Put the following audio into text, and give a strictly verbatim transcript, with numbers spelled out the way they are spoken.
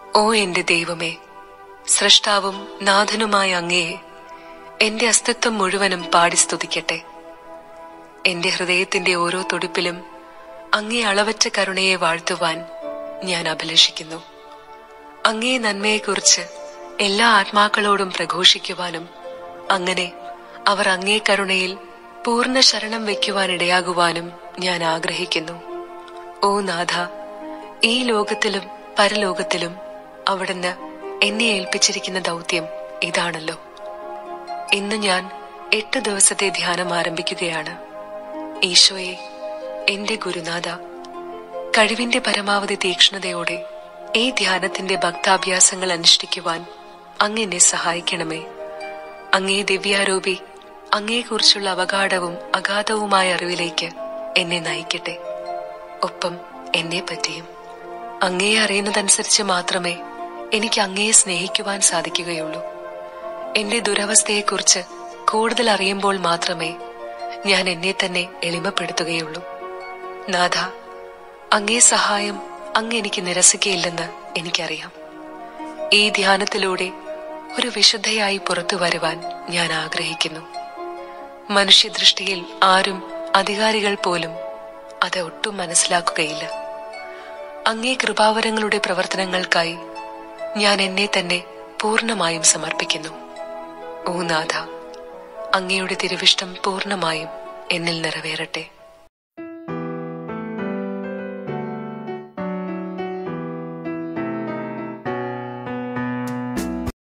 ഓ എന്റെ ദൈവമേ, സൃഷ്ടാവും നാഥനുമായ അങ്ങയെ എന്റെ അസ്തിത്വം മുഴുവനും പാടി സ്തുതിക്കട്ടെ. എന്റെ ഹൃദയത്തിന്റെ ഓരോ തുടിപ്പിലും അങ്ങേ അളവറ്റ കരുണയെ വാഴ്ത്തുവാൻ ഞാൻ അഭിലഷിക്കുന്നു. അങ്ങേ നന്മയെക്കുറിച്ച് എല്ലാ ആത്മാക്കളോടും പ്രഘോഷിക്കുവാനും അങ്ങനെ അവർ അങ്ങേ കരുണയിൽ പൂർണ്ണ ശരണം വയ്ക്കുവാനിടയാകുവാനും ഞാൻ ആഗ്രഹിക്കുന്നു. ഓ നാഥ, ഈ ലോകത്തിലും പരലോകത്തിലും അവിടുന്ന് എന്നെ ഏൽപ്പിച്ചിരിക്കുന്ന ദൗത്യം ഇതാണല്ലോ. ഇന്ന് ഞാൻ എട്ട് ദിവസത്തെ ധ്യാനം ആരംഭിക്കുകയാണ്. ഈശോയെ, എന്റെ ഗുരുനാഥ, കഴിവിന്റെ പരമാവധി തീക്ഷ്ണതയോടെ ഈ ധ്യാനത്തിന്റെ ഭക്താഭ്യാസങ്ങൾ അനുഷ്ഠിക്കുവാൻ അങ്ങ് എന്നെ സഹായിക്കണമേ. അങ്ങേ ദിവ്യാരൂപി അങ്ങയെക്കുറിച്ചുള്ള അവഗാഢവും അഗാധവുമായ അറിവിലേക്ക് എന്നെ നയിക്കട്ടെ. ഒപ്പം എന്നെ പറ്റിയും. അങ്ങയെ അറിയുന്നതനുസരിച്ച് മാത്രമേ എനിക്ക് അങ്ങയെ സ്നേഹിക്കുവാൻ സാധിക്കുകയുള്ളൂ. എന്റെ ദുരവസ്ഥയെക്കുറിച്ച് കൂടുതൽ അറിയുമ്പോൾ മാത്രമേ ഞാൻ എന്നെ തന്നെ എളിമപ്പെടുത്തുകയുള്ളൂ. നാഥ, അങ്ങേ സഹായം അങ്ങ് എനിക്ക് നിരസിക്കയില്ലെന്ന് എനിക്കറിയാം. ഈ ധ്യാനത്തിലൂടെ ഒരു വിശുദ്ധയായി പുറത്തു വരുവാൻ ഞാൻ ആഗ്രഹിക്കുന്നു. മനുഷ്യദൃഷ്ടിയിൽ ആരും, അധികാരികൾ പോലും അത് ഒട്ടും മനസ്സിലാക്കുകയില്ല. അങ്ങേ കൃപാവരങ്ങളുടെ പ്രവർത്തനങ്ങൾക്കായി ഞാൻ എന്നെ തന്നെ പൂർണ്ണമായും സമർപ്പിക്കുന്നു. ഓ നാഥ, അങ്ങയുടെ തിരുവിഷ്ടം പൂർണ്ണമായും എന്നിൽ നിറവേറട്ടെ.